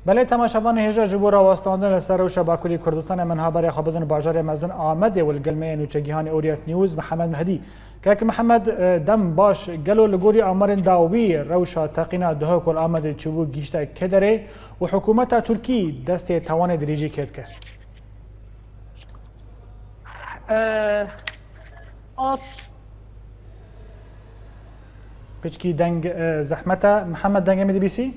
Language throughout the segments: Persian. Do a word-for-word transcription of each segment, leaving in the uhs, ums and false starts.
بله تماشاوان هجا جبور واستاندن لسر روش باکولی کردستان منها برای خبردن باجار مزن آمد و الگلمه نوچگیهان اوریت نیوز محمد مهدی که محمد دم باش گلو لگوری آمار داوی روشا تقینا ده کل آمد چوبو گیشته کدره و حکومت ترکی دست توان دریجی کد که آس پچکی دنگ زحمت محمد دنگ می دی بی سی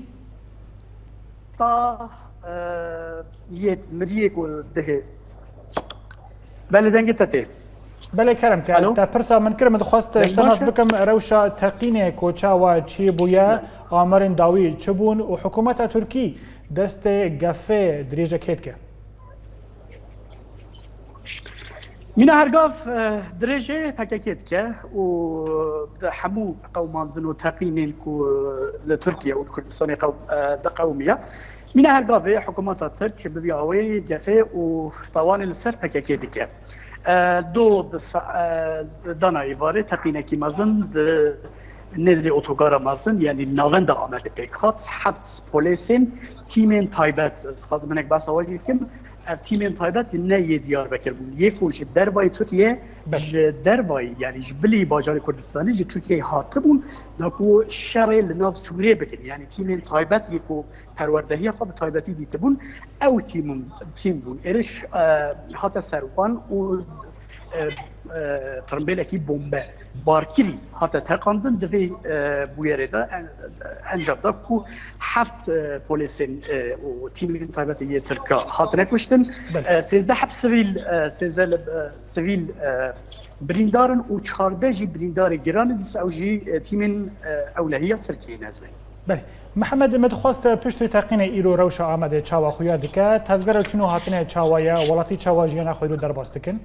تا یت مریک و ده بله دنگ تته بله کرم که تا پرسا من کرم دخواست اشتناس بکم روشا تقینه کوچا و چی بویا آمرین داوی چبون و حکومت ترکی دست گفه دریجه کد که من هرگاف درجه پکیت که و همو قومان و تقینین کو لترکیه و کردستان قوم قومیه من هرگاف حکومت ترک بیاوی گفه و طوال السر پکیت که دو دانای واره تقینه کی مزن نزی اتوگار مزن یعنی نوند آمد پیکات هفت پلیسین تیمین تایبت خواست منک بس آواجی کم اف تیمین تایبت نه دیار بکر بود یکوش دربای ترکیه دربای یعنی جبلی باجار کردستانی جی ترکیه هاته بون داکو شر لناف سوریه بکن یعنی تیمین تایبت یکو پروردهی خواب تایبتی دیته بون او تیم تیم بون ارش هاته سروان و ترمبیل اکی بمبه بارکری حتی تقاندن دوی بویره دا انجام دا که هفت پولیسین و تیم تایبتی ترکا حتی نکشتن سیزده حب سویل سیزده سویل بریندارن و چهارده جی بریندار گران دیس او جی تیم اولهیه ترکیه نزمه بله محمد مدخواست پشت تقین ایرو روش آمده چاوا خویا دکه تفگر چونو هاتنه چاوایا ولاتی چاوا جیانا خوی رو در باستکن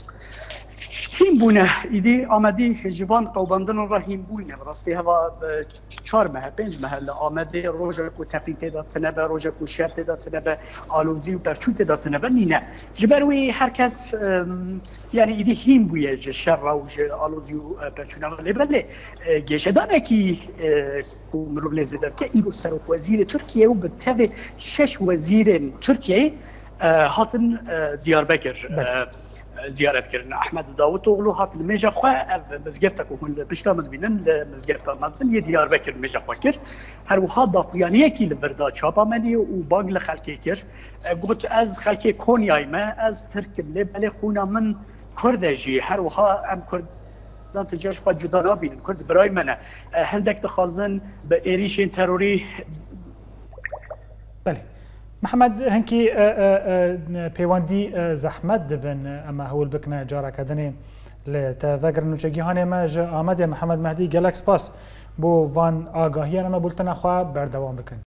هیم بونه ایدی آمدی جوان قوباندن را هیم بونه راستی هوا چهار ماه پنج ماه آمده روزا کو تقین تدا تنبه روزا کو شرط تدا تنبه آلوزی و پفچو تدا تنبه نینه جبروی هر کس یعنی ایدی هیم بویه شر و آلوزی و پفچو نبله بله گشدانه کی مرو لزیده که ایرو سر وزیر ترکیه و به تو شش وزیر ترکیه هاتن دیاربکر زیارت کردن احمد داوود اوغلو هات الميجا خو مزگفت کو هن بشتامل بینن مزگفت مازن یه دیار بکر میجا فکر هر وها داخلیانی کی لبردا چاپا منی و باغ خلکی کر گوت از خلکی کونیای ما از ترک لبل خونا من کردجی هر وها ام کرد دان تجاش خو جدا نابین کرد برای من هندک تخازن به ایریشین تروری بله محمد هنكي بيواندي زحمت دبن اما هول بكنا جارا كدني لتفكر نوچگيهان ما آمد محمد مهدي جالكس باس بو وان آگاهی انا بولتنا خوا بردوام بكن